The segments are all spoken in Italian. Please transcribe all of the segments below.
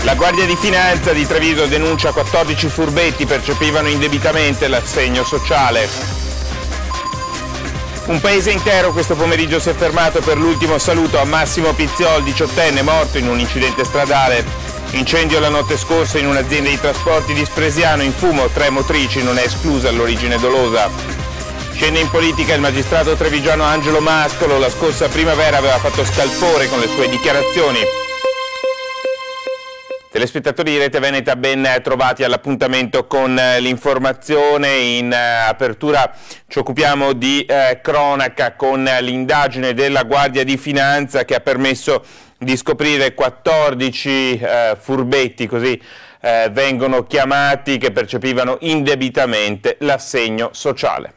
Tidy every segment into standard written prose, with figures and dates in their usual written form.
La Guardia di Finanza di Treviso denuncia 14 furbetti percepivano indebitamente l'assegno sociale. Un paese intero questo pomeriggio si è fermato per l'ultimo saluto a Massimo Pizziol, 18enne, morto in un incidente stradale. Incendio la notte scorsa in un'azienda di trasporti di Spresiano, in fumo 3 motrici, non è esclusa l'origine dolosa. Scende in politica il magistrato trevigiano Angelo Mascolo, la scorsa primavera aveva fatto scalpore con le sue dichiarazioni. Telespettatori di Rete Veneta, ben trovati all'appuntamento con l'informazione. In apertura ci occupiamo di cronaca con l'indagine della Guardia di Finanza che ha permesso di scoprire 14 furbetti, così vengono chiamati, che percepivano indebitamente l'assegno sociale.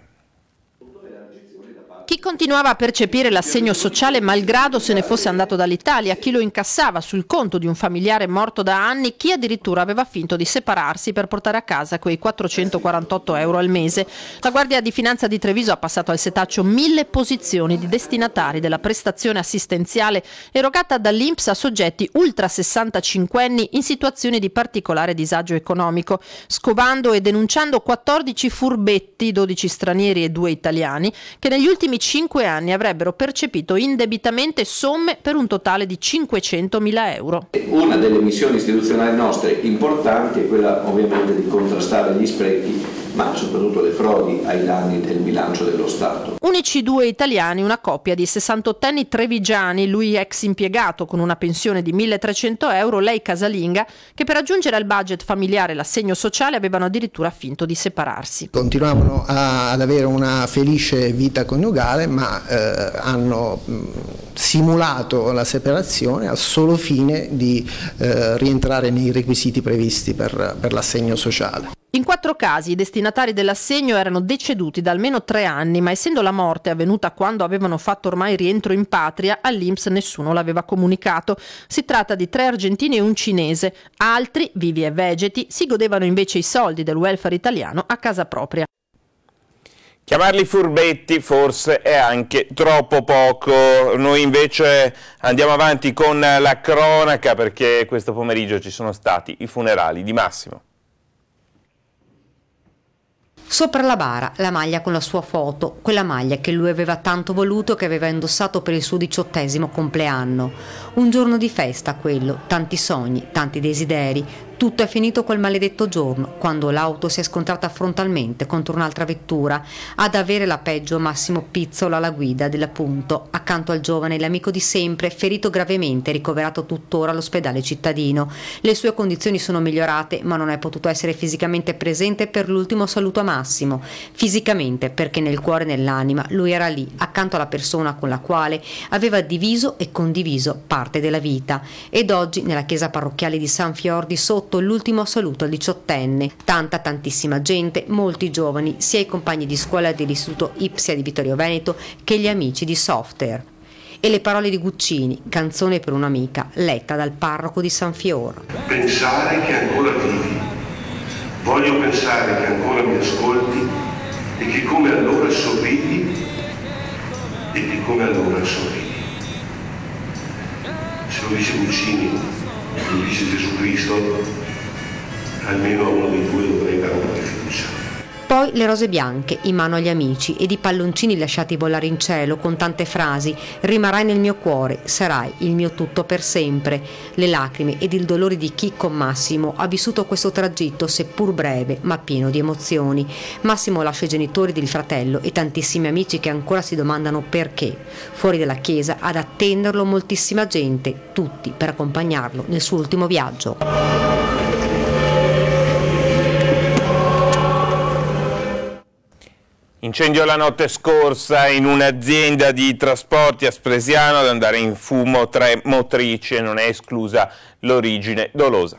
Chi continuava a percepire l'assegno sociale malgrado se ne fosse andato dall'Italia, chi lo incassava sul conto di un familiare morto da anni, chi addirittura aveva finto di separarsi per portare a casa quei 448 euro al mese. La Guardia di Finanza di Treviso ha passato al setaccio 1000 posizioni di destinatari della prestazione assistenziale erogata dall'INPS a soggetti ultra 65enni in situazioni di particolare disagio economico, scovando e denunciando 14 furbetti, 12 stranieri e 2 italiani, che negli ultimi 5 anni avrebbero percepito indebitamente somme per un totale di 500.000 euro. Una delle missioni istituzionali nostre importanti è quella ovviamente di contrastare gli sprechi, ma soprattutto le frodi ai danni del bilancio dello Stato. Unici 2 italiani, una coppia di 68enni trevigiani, lui ex impiegato con una pensione di 1.300 euro, lei casalinga, che per raggiungere al budget familiare l'assegno sociale avevano addirittura finto di separarsi. Continuavano ad avere una felice vita coniugale, ma hanno simulato la separazione al solo fine di rientrare nei requisiti previsti per l'assegno sociale. In 4 casi i destinatari dell'assegno erano deceduti da almeno 3 anni, ma essendo la morte avvenuta quando avevano fatto ormai rientro in patria, all'INPS nessuno l'aveva comunicato. Si tratta di 3 argentini e un cinese. Altri, vivi e vegeti, si godevano invece i soldi del welfare italiano a casa propria. Chiamarli furbetti forse è anche troppo poco. Noi invece andiamo avanti con la cronaca, perché questo pomeriggio ci sono stati i funerali di Massimo. Sopra la bara la maglia con la sua foto, quella maglia che lui aveva tanto voluto, che aveva indossato per il suo 18° compleanno. Un giorno di festa quello, tanti sogni, tanti desideri. Tutto è finito quel maledetto giorno, quando l'auto si è scontrata frontalmente contro un'altra vettura, ad avere la peggio Massimo Pizzola alla guida dell'appunto, accanto al giovane, l'amico di sempre, ferito gravemente, ricoverato tuttora all'ospedale cittadino. Le sue condizioni sono migliorate, ma non è potuto essere fisicamente presente per l'ultimo saluto a Massimo. Fisicamente, perché nel cuore e nell'anima lui era lì, accanto alla persona con la quale aveva diviso e condiviso parte della vita. Ed oggi, nella chiesa parrocchiale di San Fior di Sotto, l'ultimo saluto al 18enne. Tantissima gente, molti giovani, sia i compagni di scuola dell'istituto Ipsia di Vittorio Veneto che gli amici di Software. E le parole di Guccini, canzone per un'amica, letta dal parroco di San Fior. Pensare che ancora vivi, voglio pensare che ancora mi ascolti e che come allora sorridi e che come allora sorridi. Se lo dice Guccini, lo dice Gesù Cristo, almeno a uno dei due dovrei dare un po' di fiducia. Poi le rose bianche in mano agli amici ed i palloncini lasciati volare in cielo con tante frasi: rimarrai nel mio cuore, sarai il mio tutto per sempre. Le lacrime ed il dolore di chi con Massimo ha vissuto questo tragitto, seppur breve ma pieno di emozioni. Massimo lascia i genitori del fratello e tantissimi amici che ancora si domandano perché. Fuori dalla chiesa ad attenderlo moltissima gente, tutti per accompagnarlo nel suo ultimo viaggio. Incendio la notte scorsa in un'azienda di trasporti a Spresiano, ad andare in fumo 3 motrici e non è esclusa l'origine dolosa.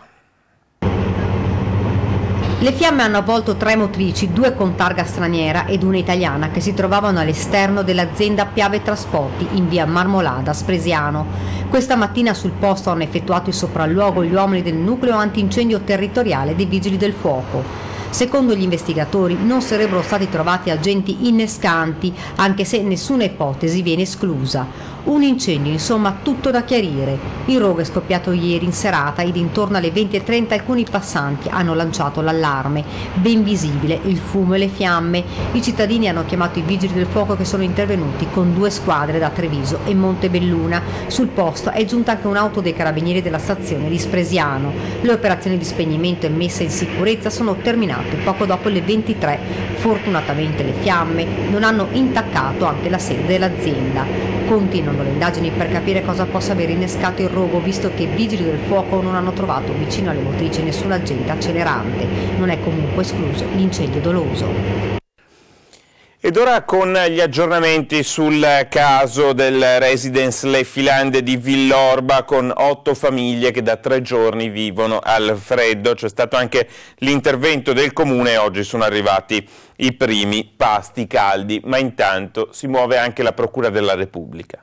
Le fiamme hanno avvolto 3 motrici, 2 con targa straniera ed una italiana, che si trovavano all'esterno dell'azienda Piave Trasporti in via Marmolada, Spresiano. Questa mattina sul posto hanno effettuato il sopralluogo gli uomini del nucleo antincendio territoriale dei Vigili del Fuoco. Secondo gli investigatori non sarebbero stati trovati agenti innescanti, anche se nessuna ipotesi viene esclusa. Un incendio, insomma, tutto da chiarire. Il rogo è scoppiato ieri in serata ed intorno alle 20:30 alcuni passanti hanno lanciato l'allarme. Ben visibile il fumo e le fiamme. I cittadini hanno chiamato i vigili del fuoco che sono intervenuti con 2 squadre da Treviso e Montebelluna. Sul posto è giunta anche un'auto dei carabinieri della stazione di Spresiano. Le operazioni di spegnimento e messa in sicurezza sono terminate poco dopo le 23. Fortunatamente le fiamme non hanno intaccato anche la sede dell'azienda. Continuano le indagini per capire cosa possa aver innescato il rogo, visto che i vigili del fuoco non hanno trovato vicino alle motrici nessun agente accelerante. Non è comunque escluso l'incendio doloso. Ed ora con gli aggiornamenti sul caso del residence Le Filande di Villorba, con 8 famiglie che da 3 giorni vivono al freddo. C'è stato anche l'intervento del comune e oggi sono arrivati i primi pasti caldi, ma intanto si muove anche la Procura della Repubblica.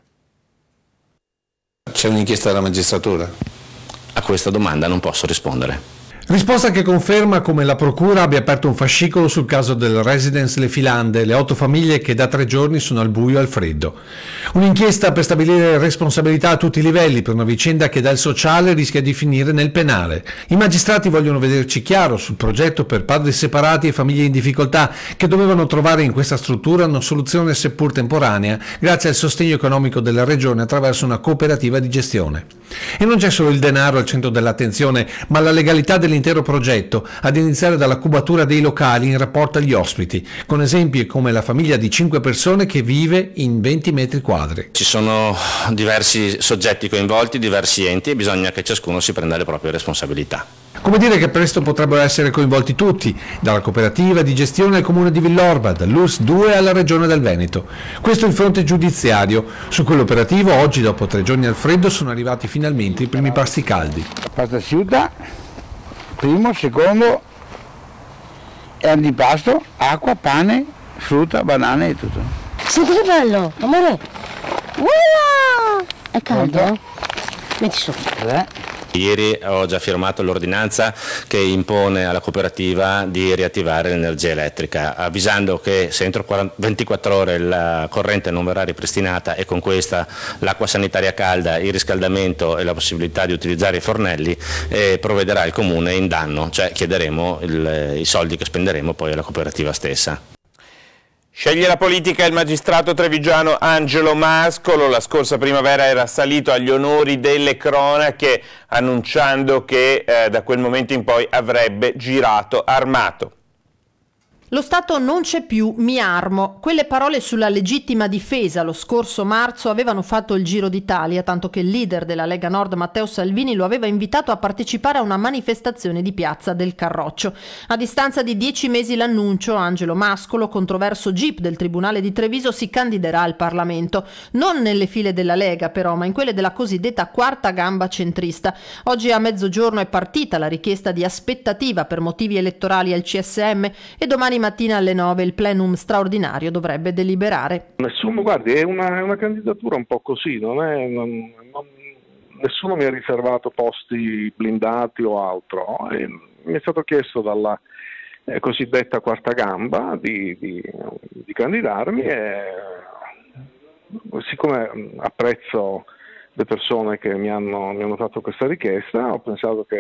C'è un'inchiesta della magistratura? A questa domanda non posso rispondere. Risposta che conferma come la Procura abbia aperto un fascicolo sul caso del residence Le Filande, le 8 famiglie che da 3 giorni sono al buio e al freddo. Un'inchiesta per stabilire responsabilità a tutti i livelli per una vicenda che dal sociale rischia di finire nel penale. I magistrati vogliono vederci chiaro sul progetto per padri separati e famiglie in difficoltà che dovevano trovare in questa struttura una soluzione seppur temporanea grazie al sostegno economico della Regione attraverso una cooperativa di gestione. E non c'è solo il denaro al centro dell'attenzione, ma la legalità dell'intero progetto, ad iniziare dalla cubatura dei locali in rapporto agli ospiti, con esempi come la famiglia di 5 persone che vive in 20 metri quadri. Ci sono diversi soggetti coinvolti, diversi enti, e bisogna che ciascuno si prenda le proprie responsabilità. Come dire che presto potrebbero essere coinvolti tutti, dalla cooperativa di gestione al comune di Villorba, dall'URSS 2 alla regione del Veneto. Questo è il fronte giudiziario. Su quell'operativo oggi, dopo 3 giorni al freddo, sono arrivati finalmente i primi pasti caldi. Pasta asciutta, primo, secondo, e antipasto, acqua, pane, frutta, banane e tutto. Senti che bello, amore. Wow! È caldo? Pronto? Metti su. Ieri ho già firmato l'ordinanza che impone alla cooperativa di riattivare l'energia elettrica, avvisando che se entro 24 ore la corrente non verrà ripristinata e con questa l'acqua sanitaria calda, il riscaldamento e la possibilità di utilizzare i fornelli, provvederà il comune in danno, cioè chiederemo i soldi che spenderemo poi alla cooperativa stessa. Sceglie la politica il magistrato trevigiano Angelo Mascolo. La scorsa primavera era salito agli onori delle cronache annunciando che da quel momento in poi avrebbe girato armato. Lo Stato non c'è più, mi armo. Quelle parole sulla legittima difesa lo scorso marzo avevano fatto il giro d'Italia, tanto che il leader della Lega Nord Matteo Salvini lo aveva invitato a partecipare a una manifestazione di Piazza del Carroccio. A distanza di 10 mesi l'annuncio, Angelo Mascolo, controverso GIP del Tribunale di Treviso, si candiderà al Parlamento. Non nelle file della Lega però, ma in quelle della cosiddetta quarta gamba centrista. Oggi a mezzogiorno è partita la richiesta di aspettativa per motivi elettorali al CSM e domani mattina alle 9 il plenum straordinario dovrebbe deliberare. Nessuno, guardi, è una candidatura un po' così, nessuno mi ha riservato posti blindati o altro. Mi è stato chiesto dalla cosiddetta quarta gamba di candidarmi e siccome apprezzo le persone che mi hanno fatto questa richiesta, ho pensato che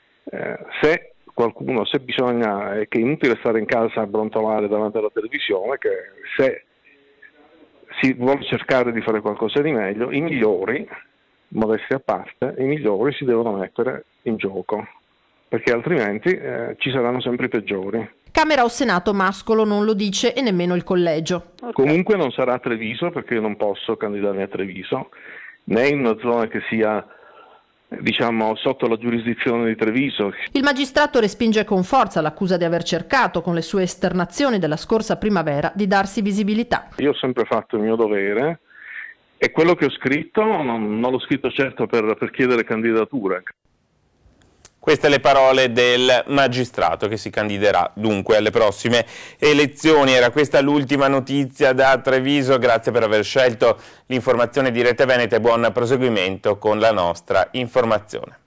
se bisogna, che è inutile stare in casa a brontolare davanti alla televisione, che se si vuole cercare di fare qualcosa di meglio, i migliori, modestia a parte, i migliori si devono mettere in gioco, perché altrimenti ci saranno sempre i peggiori. Camera o Senato, Mascolo non lo dice e nemmeno il collegio. Comunque non sarà a Treviso, perché io non posso candidarmi a Treviso, né in una zona che sia sotto la giurisdizione di Treviso. Il magistrato respinge con forza l'accusa di aver cercato, con le sue esternazioni della scorsa primavera, di darsi visibilità. Io ho sempre fatto il mio dovere e quello che ho scritto non l'ho scritto certo per chiedere candidature. Queste le parole del magistrato che si candiderà dunque alle prossime elezioni. Era questa l'ultima notizia da Treviso. Grazie per aver scelto l'informazione di Rete Veneta e buon proseguimento con la nostra informazione.